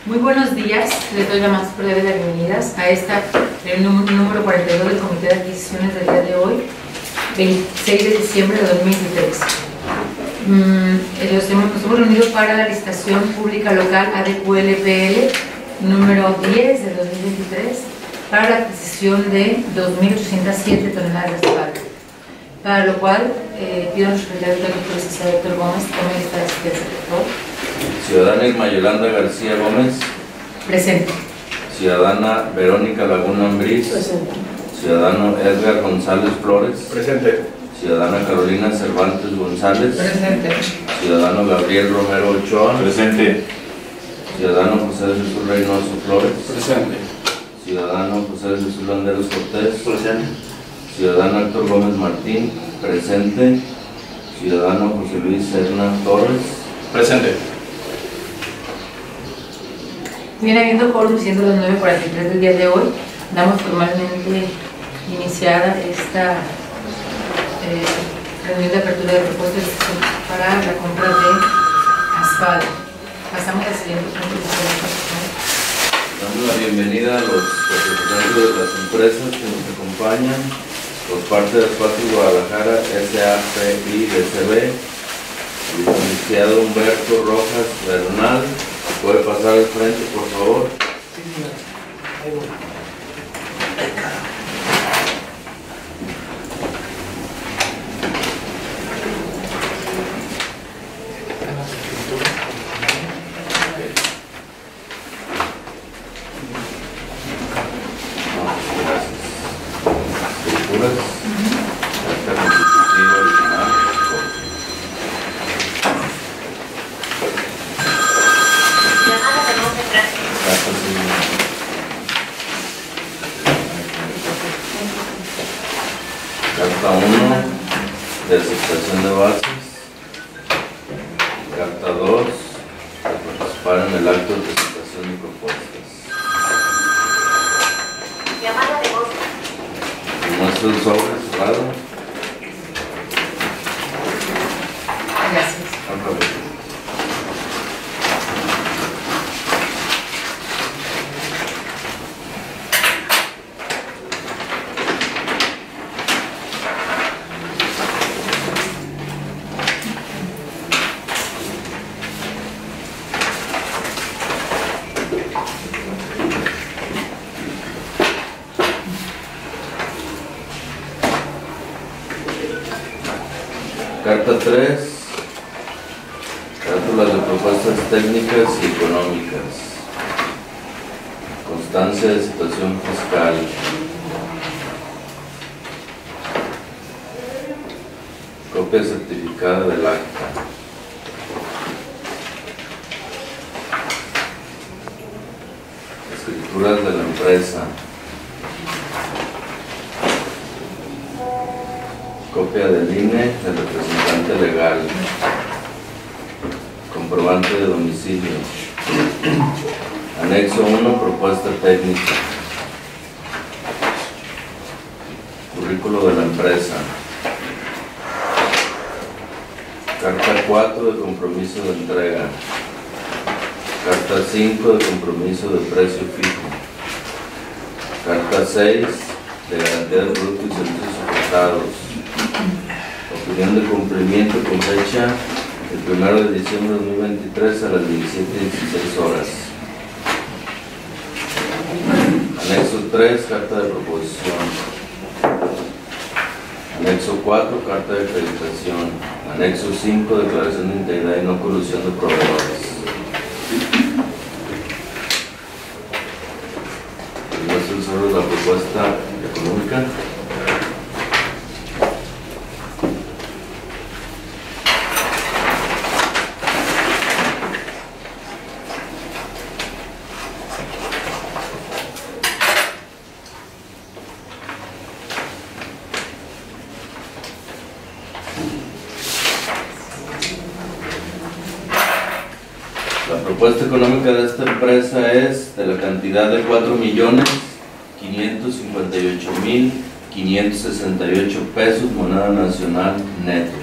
Muy buenos días, les doy la más cordial de las bienvenidas a esta reunión número 42 del Comité de Adquisiciones del día de hoy, 26 de diciembre de 2023. Nos hemos reunido para la licitación pública local ADQLPL número 10 de 2023 para la adquisición de 2.807 toneladas de asfalto, para lo cual pido a nuestro secretario técnico, licenciado Héctor Gómez, que tome lista de asistencia, por favor. Ciudadana Irma Yolanda García Gómez. Presente. Ciudadana Verónica Laguna Ambriz. Presente. Ciudadano Edgar González Flores. Presente. Ciudadana Carolina Cervantes González. Presente. Ciudadano Gabriel Romero Ochoa. Presente. Ciudadano José Jesús Reynoso Flores. Presente. Ciudadano José Jesús Landeros Cortés. Presente. Ciudadano Héctor Gómez Martín. Presente. Ciudadano José Luis Serna Torres. Presente. Bien, habiendo quórum, siendo las 9:43 del día de hoy, damos formalmente iniciada esta reunión de apertura de propuestas para la compra de asfalto. Pasamos al siguiente punto. Damos la bienvenida a los representantes de las empresas que nos acompañan por parte de Asfalto Guadalajara SAPI DCB, el licenciado Humberto Rojas Bernal. ¿Puede pasar al frente, por favor? Sí, señor. Ahí voy. Escrituras. Acta constitutiva original. Carta 1 de aceptación de bases. Carta 2 de participar en el acto de presentación de propuestas. Llamada de voz. Muestra el sobre cerrado. Gracias. Carta 3, cápsulas de propuestas técnicas y económicas. Constancia de situación fiscal. Copia certificada del acta. Escrituras de la empresa. Copia del INE del representante legal. Comprobante de domicilio. Anexo 1, propuesta técnica. Currículo de la empresa. Carta 4 de compromiso de entrega. Carta 5 de compromiso de precio fijo. Carta 6 de garantía de productos y servicios soportados. Opinión de cumplimiento con fecha el 1 de diciembre de 2023 a las 17:16 horas. Anexo 3, carta de proposición. Anexo 4, carta de acreditación. Anexo 5, declaración de integridad y no colusión de proveedores. Muestra el sobre de la propuesta económica. La propuesta económica de esta empresa es de la cantidad de 4.558.568 pesos, moneda nacional neto.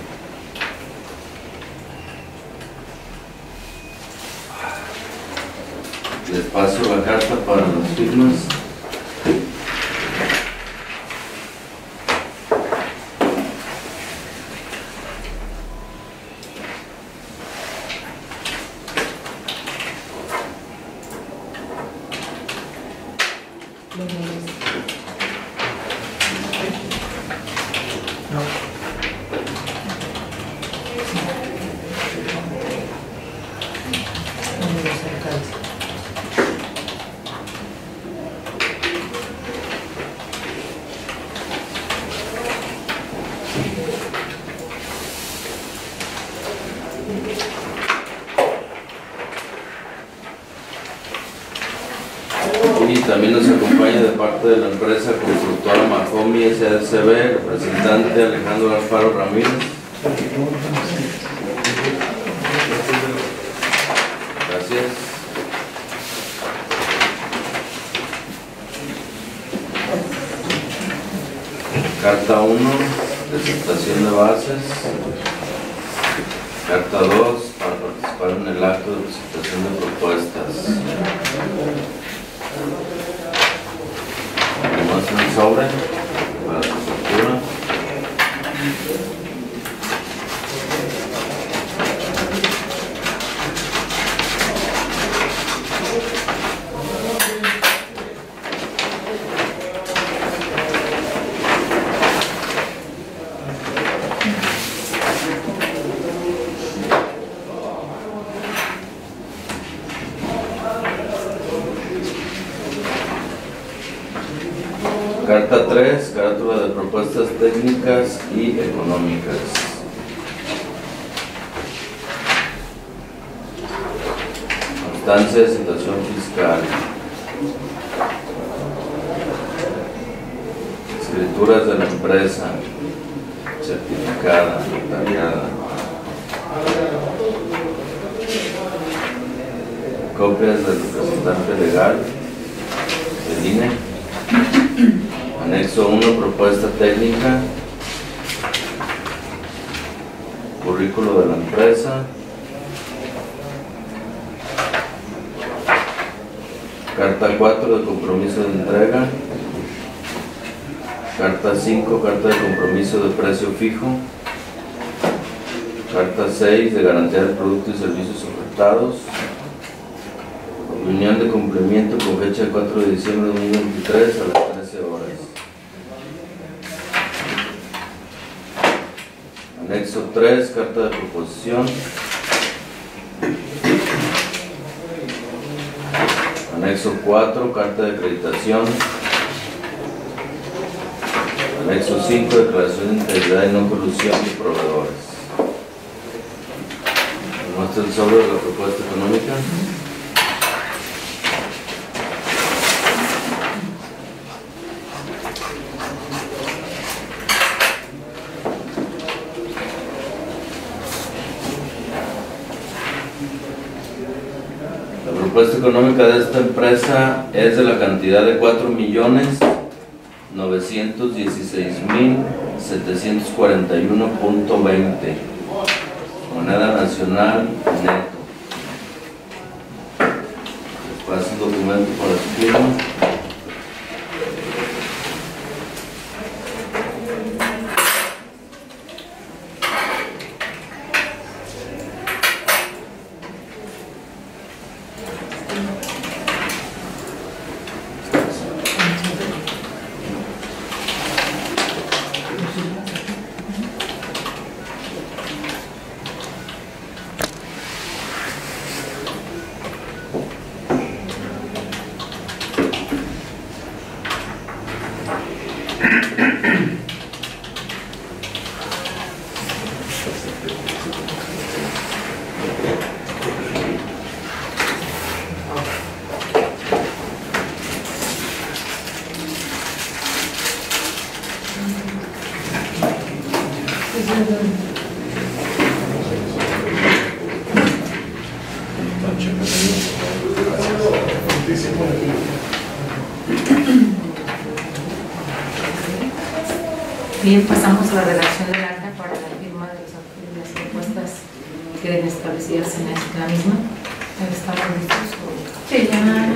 Les paso la carta para las firmas. Y también nos acompaña de parte de la empresa constructora Mahomi SADCB, representante Alejandro Alfaro Ramírez. Gracias. Carta 1, presentación de bases. Carta 2, para participar en el acto de presentación de propuestas. Tenemos un sobre para su factura. Carta 3, carátula de propuestas técnicas y económicas. Constancia de situación fiscal. Escrituras de la empresa, certificada, notariada. Copias del representante legal del INE. Anexo 1, propuesta técnica, currículo de la empresa, carta 4 de compromiso de entrega, carta 5, carta de compromiso de precio fijo, carta 6 de garantía de productos y servicios ofertados, reunión de cumplimiento con fecha de 4 de diciembre de 2023 a las 13 horas. Anexo 3, carta de proposición. Anexo 4, carta de acreditación. Anexo 5, declaración de integridad y no colusión de proveedores. Muestra el sobre de la propuesta económica. La propuesta económica de esta empresa es de la cantidad de 4.916.741.20, moneda nacional neto. Les paso el documento para su firma. Bien, pasamos a la redacción del acta para la firma de las propuestas que queden establecidas en la misma. ¿Estamos listos? Sí, ya.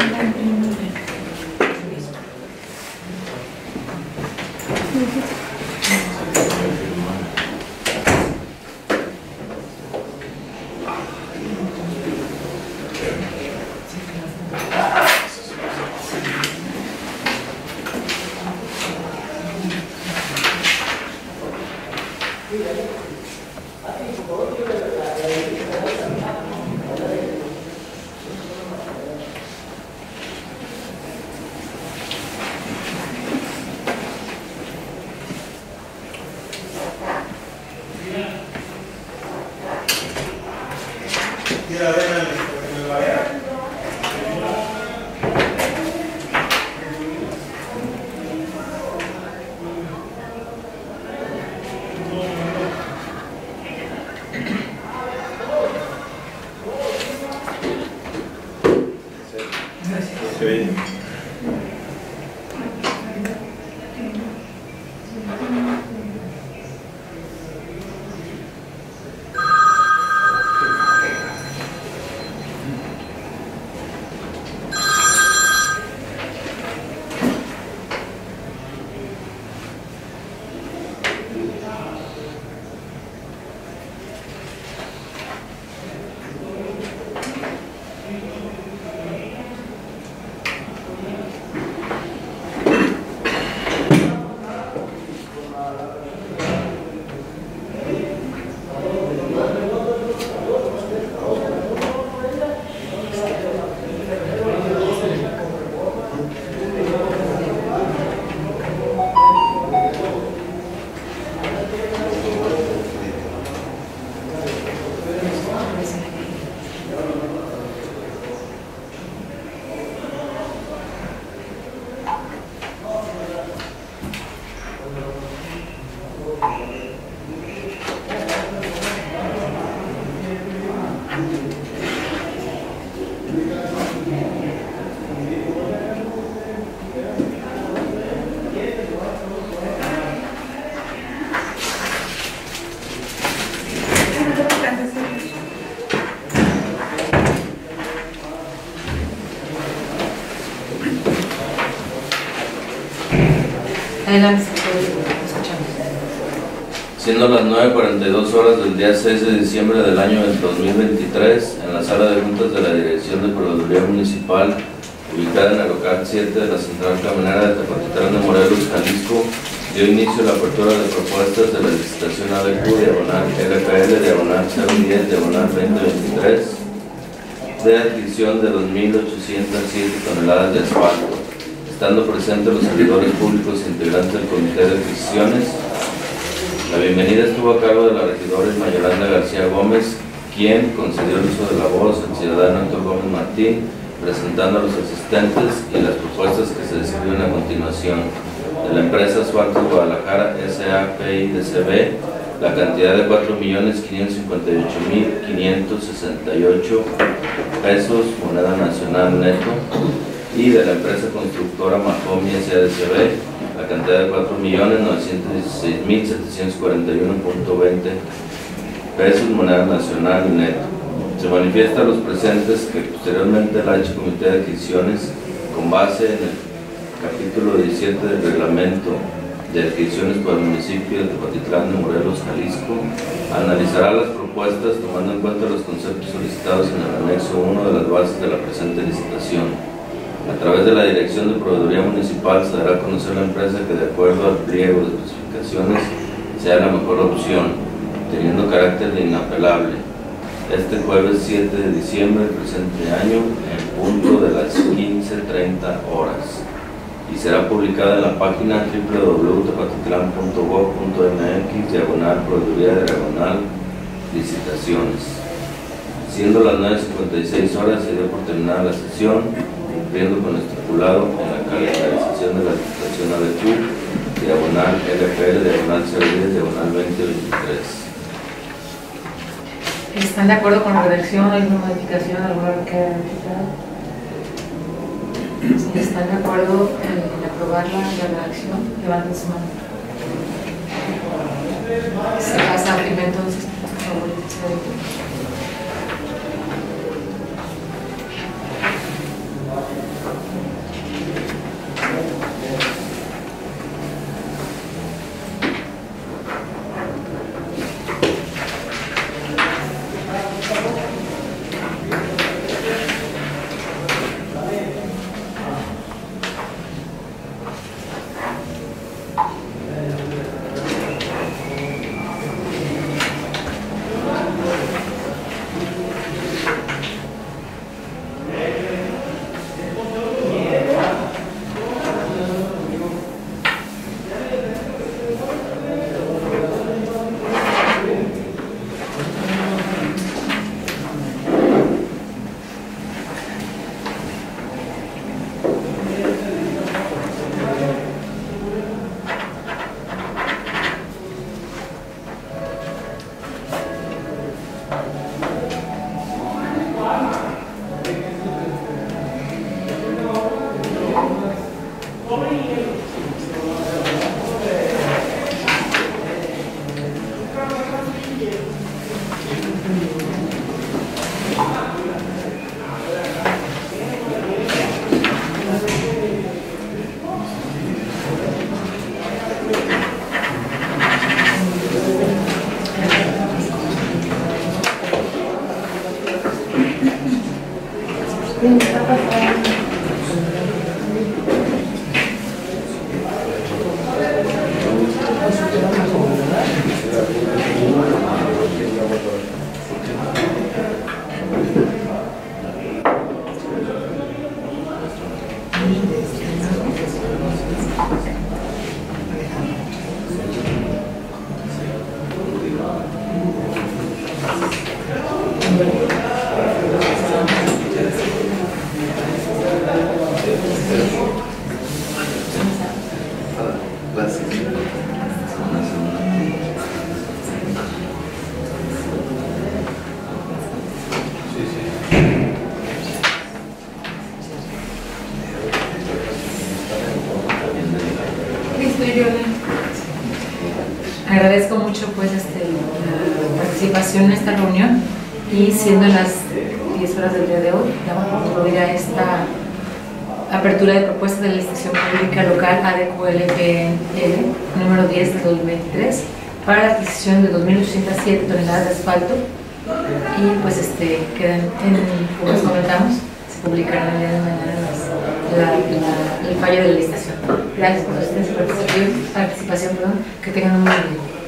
Adelante, escuchamos. Siendo las 9:42 horas del día 6 de diciembre del año 2023, en la sala de juntas de la Dirección de Proveeduría Municipal, ubicada en el local 7 de la Central Camionera de Tepatitlán de Morelos, Jalisco, dio inicio la apertura de propuestas de la licitación ABQ diagonal LPL diagonal 010 diagonal 2023 de adquisición de 2.807 toneladas de asfalto, estando presentes los servidores públicos e integrantes del Comité de Adquisiciones. La bienvenida estuvo a cargo de la regidora Yolanda García Gómez, quien concedió el uso de la voz al ciudadano Héctor Gómez Martín, presentando a los asistentes y las propuestas que se describen a continuación. De la empresa Asfaltos Guadalajara S.A.P.I.D.C.B., la cantidad de 4.558.568 pesos, moneda nacional neto, y de la empresa constructora Mahomi S.A.D.C.B., la cantidad de 4.916.741.20 pesos, moneda nacional neto. Se manifiesta a los presentes que posteriormente el H Comité de Adquisiciones, con base en el capítulo 17 del reglamento de adquisiciones por el municipio de Tepatitlán de Morelos, Jalisco, analizará las propuestas tomando en cuenta los conceptos solicitados en el anexo 1 de las bases de la presente licitación. A través de la Dirección de Proveeduría Municipal se dará a conocer la empresa que, de acuerdo al pliego de especificaciones, sea la mejor opción, teniendo carácter de inapelable. Este jueves 7 de diciembre del presente año, en punto de las 15:30 horas, y será publicada en la página www.tepatitlán.gov.mx/proveeduría/licitaciones. Siendo las 9:56 horas, se dio por terminada la sesión, cumpliendo con lo estipulado en la calendarización de la licitación ABQ diagonal LPL diagonal 010 diagonal 2023. ¿Están de acuerdo con la redacción? ¿Alguna modificación? ¿Alguna que haya modificado? Si están de acuerdo en aprobar la redacción, levanten su mano. Se pasa primero entonces, por favor. Agradezco mucho pues la participación en esta reunión y siendo las 10 horas del día de hoy, damos por concluida esta apertura de propuesta de la licitación pública local ADQLPL número 10 de 2023 para la adquisición de 2.807 toneladas de asfalto y pues quedan, como les comentamos, se publicará el día de mañana el fallo de la licitación. Gracias por su participación, que tengan un buen día.